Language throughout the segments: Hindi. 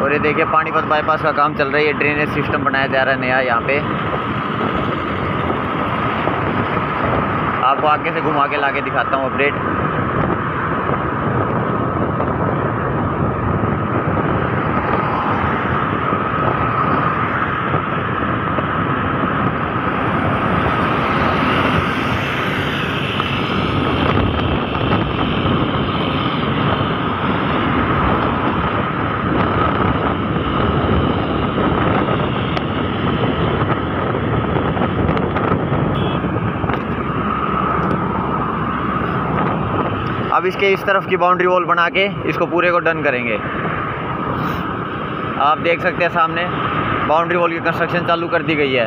और ये देखिए पानीपत बाईपास का काम चल रहा है। ये ड्रेनेज सिस्टम बनाया जा रहा है नया यहाँ पे। आपको आगे से घुमा के लाके दिखाता हूँ अपडेट। अब इसके इस तरफ की बाउंड्री वॉल बना के इसको पूरे को डन करेंगे। आप देख सकते हैं सामने बाउंड्री वॉल की कंस्ट्रक्शन चालू कर दी गई है।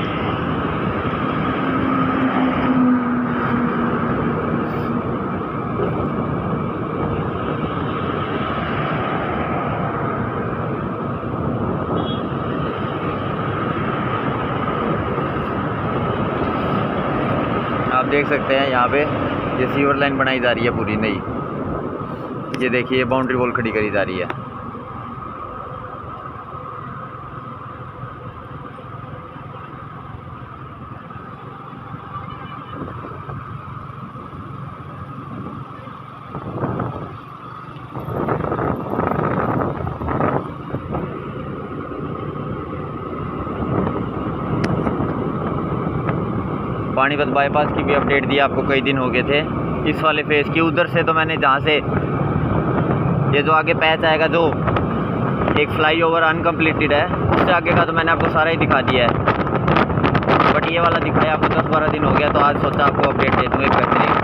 आप देख सकते हैं यहाँ पे ये सीवर लाइन बनाई जा रही है पूरी नई। ये देखिए बाउंड्री वॉल खड़ी करी जा रही है। पानीपत बाईपास की भी अपडेट दी आपको, कई दिन हो गए थे इस वाले फेज़ की। उधर से तो मैंने जहाँ से ये जो आगे पैच आएगा जो एक फ्लाईओवर अनकम्प्लीटेड है, उससे आगे का तो मैंने आपको सारा ही दिखा दिया है। बट ये वाला दिखाया आपको 10-12 दिन हो गया, तो आज सोचा आपको अपडेट दे दूँ एक बेहतरीन।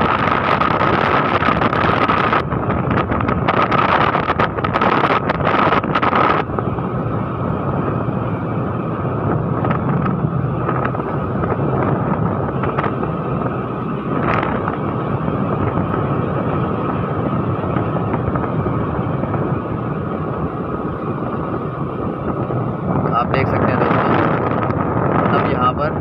आप देख सकते हैं दोस्तों, अब यहाँ पर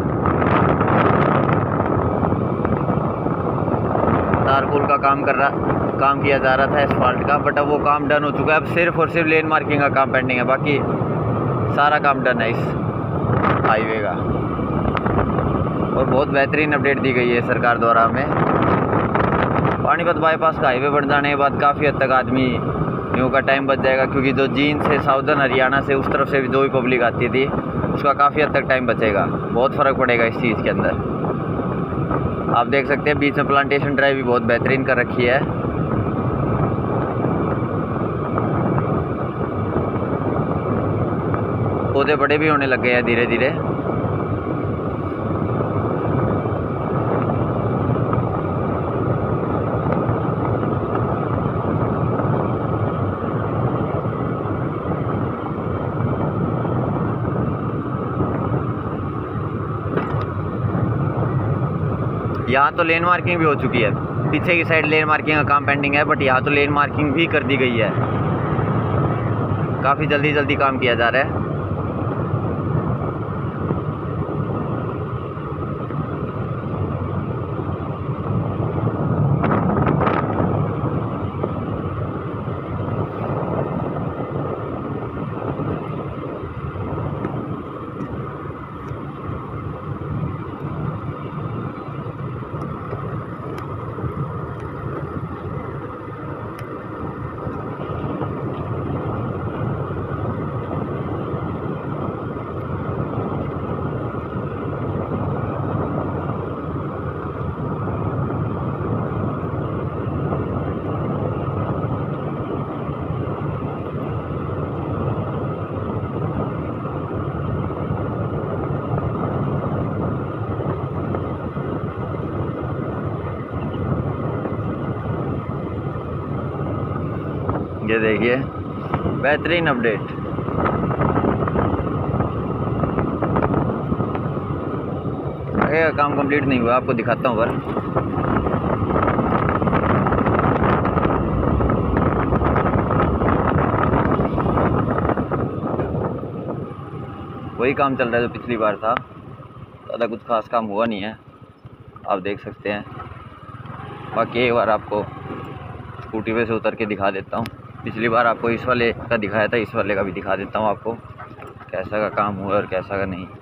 तारपुल का काम किया जा रहा था एसफाल्ट का, बट अब वो काम डन हो चुका है। अब सिर्फ और सिर्फ लेन मार्किंग का काम पेंडिंग है, बाकी सारा काम डन है इस हाईवे का। और बहुत बेहतरीन अपडेट दी गई है सरकार द्वारा हमें। पानीपत बाईपास का हाईवे बन जाने के बाद काफ़ी हद तक आदमी का टाइम बच जाएगा, क्योंकि जो जींद से साउदर्न हरियाणा से उस तरफ से भी जो भी पब्लिक आती थी उसका काफ़ी हद तक टाइम बचेगा। बहुत फ़र्क पड़ेगा इस चीज़ के अंदर। आप देख सकते हैं बीच में प्लांटेशन ड्राइव भी बहुत बेहतरीन कर रखी है। पौधे बड़े भी होने लग गए हैं धीरे धीरे। यहाँ तो लेन मार्किंग भी हो चुकी है, पीछे की साइड लेन मार्किंग का काम पेंडिंग है, बट यहाँ तो लेन मार्किंग भी कर दी गई है। काफ़ी जल्दी काम किया जा रहा है। ये देखिए बेहतरीन अपडेट। आगे का काम कंप्लीट नहीं हुआ, आपको दिखाता हूँ पर। वही काम चल रहा है जो पिछली बार था, ज़्यादा कुछ खास काम हुआ नहीं है, आप देख सकते हैं। बाकी एक बार आपको स्कूटी पे से उतर के दिखा देता हूँ। पिछली बार आपको इस वाले का दिखाया था, इस वाले का भी दिखा देता हूँ आपको कैसा का काम हुआ और कैसा का नहीं।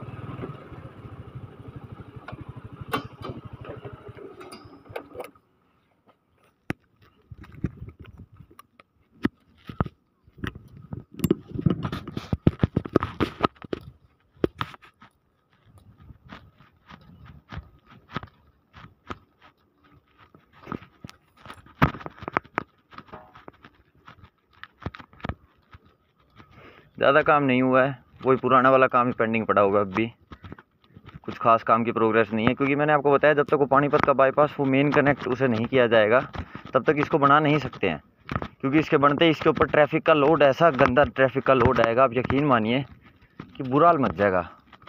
ज़्यादा काम नहीं हुआ है, वही पुराना वाला काम ही पेंडिंग पड़ा होगा। अब भी कुछ खास काम की प्रोग्रेस नहीं है, क्योंकि मैंने आपको बताया जब तक वो पानीपत का बाईपास वो मेन कनेक्ट उसे नहीं किया जाएगा तब तक इसको बना नहीं सकते हैं। क्योंकि इसके बनते ही इसके ऊपर ट्रैफिक का लोड, ऐसा गंदा ट्रैफिक का लोड आएगा, आप यकीन मानिए कि बुरा हाल मच जाएगा।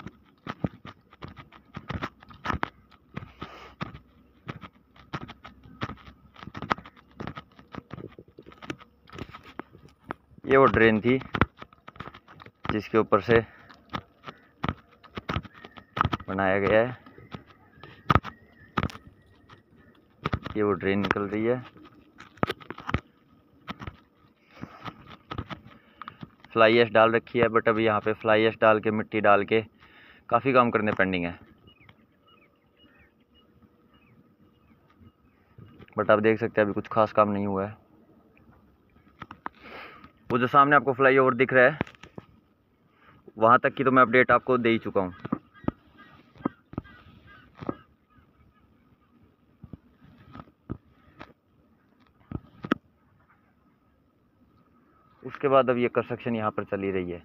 ये वो ड्रेन थी जिसके ऊपर से बनाया गया है, ये वो ड्रेन निकल रही है। फ्लाई ऐश डाल रखी है, बट अभी यहाँ पे फ्लाई ऐश डाल के, मिट्टी डाल के काफ़ी काम करने पेंडिंग है। बट आप देख सकते हैं अभी कुछ खास काम नहीं हुआ है। वो जो सामने आपको फ्लाई ओवर दिख रहा है वहाँ तक की तो मैं अपडेट आपको दे ही चुका हूँ। उसके बाद अब ये कंस्ट्रक्शन यहाँ पर चली रही है।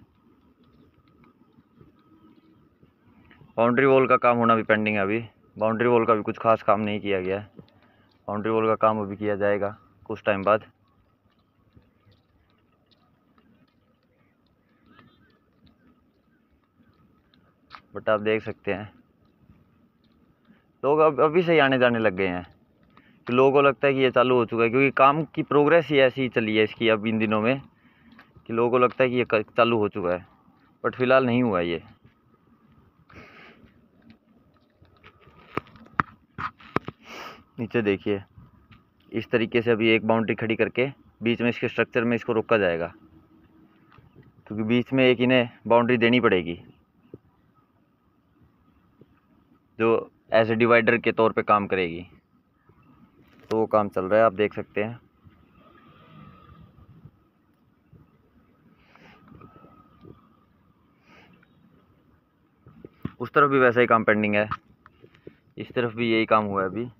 बाउंड्री वॉल का काम होना भी पेंडिंग है। अभी बाउंड्री वॉल का भी कुछ खास काम नहीं किया गया है। बाउंड्री वॉल का काम अभी किया जाएगा कुछ टाइम बाद। बट आप देख सकते हैं लोग अब अभी से ही आने जाने लग गए हैं, कि लोगों को लगता है कि ये चालू हो चुका है, क्योंकि काम की प्रोग्रेस ही ऐसी ही चली है इसकी अब इन दिनों में, कि लोगों को लगता है कि ये चालू हो चुका है, बट फिलहाल नहीं हुआ ये। नीचे देखिए, इस तरीके से अभी एक बाउंड्री खड़ी करके बीच में इसके स्ट्रक्चर में इसको रोका जाएगा, क्योंकि बीच में एक इन्हें बाउंड्री देनी पड़ेगी जो एज ए डिवाइडर के तौर पे काम करेगी। तो वो काम चल रहा है, आप देख सकते हैं। उस तरफ भी वैसा ही काम पेंडिंग है, इस तरफ भी यही काम हुआ है। अभी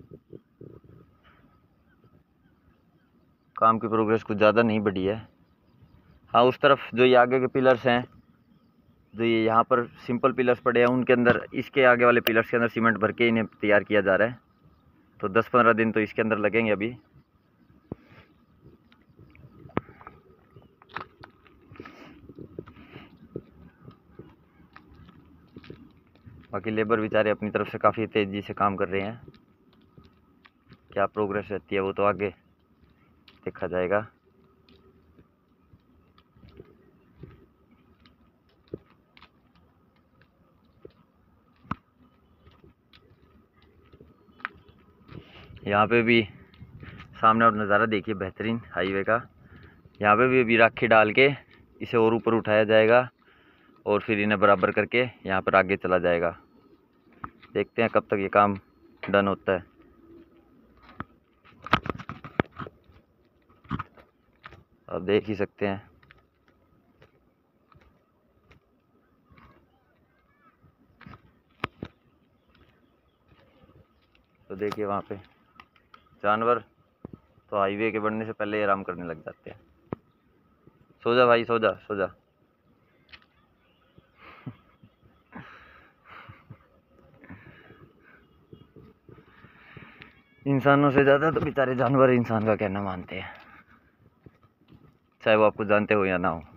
काम की प्रोग्रेस कुछ ज़्यादा नहीं बढ़ी है। हाँ, उस तरफ जो ये आगे के पिलर्स हैं, जो ये यहाँ पर सिंपल पिलर्स पड़े हैं, उनके अंदर, इसके आगे वाले पिलर्स के अंदर सीमेंट भर के इन्हें तैयार किया जा रहा है। तो 10-15 दिन तो इसके अंदर लगेंगे अभी। बाकी लेबर बेचारे अपनी तरफ से काफ़ी तेज़ी से काम कर रहे हैं। क्या प्रोग्रेस रहती है वो तो आगे देखा जाएगा। यहाँ पे भी सामने और नज़ारा देखिए बेहतरीन हाईवे का। यहाँ पे भी अभी राखी डाल के इसे और ऊपर उठाया जाएगा और फिर इन्हें बराबर करके यहाँ पर आगे चला जाएगा। देखते हैं कब तक ये काम डन होता है। आप देख ही सकते हैं। तो देखिए वहाँ पे जानवर तो हाईवे के बनने से पहले ही आराम करने लग जाते हैं। सो जा भाई, सो जा, सो जा। इंसानों से ज़्यादा तो बेचारे जानवर इंसान का कहना मानते हैं, चाहे वो आपको जानते हो या ना हो।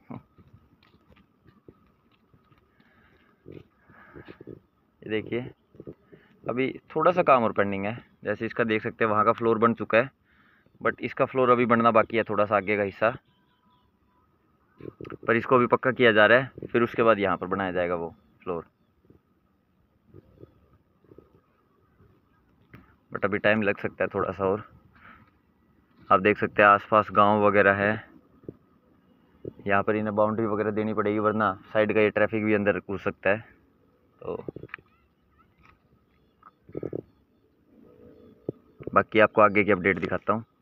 ये देखिए अभी थोड़ा सा काम और पेंडिंग है। जैसे इसका देख सकते हैं वहाँ का फ्लोर बन चुका है, बट इसका फ्लोर अभी बनना बाकी है, थोड़ा सा आगे का हिस्सा। पर इसको अभी पक्का किया जा रहा है, फिर उसके बाद यहाँ पर बनाया जाएगा वो फ्लोर। बट अभी टाइम लग सकता है थोड़ा सा और। आप देख सकते हैं आसपास गांव वगैरह है, यहाँ पर इन्हें बाउंड्री वगैरह देनी पड़ेगी, वरना साइड का ये ट्रैफिक भी अंदर घुस सकता है। तो बाकी आपको आगे की अपडेट दिखाता हूँ।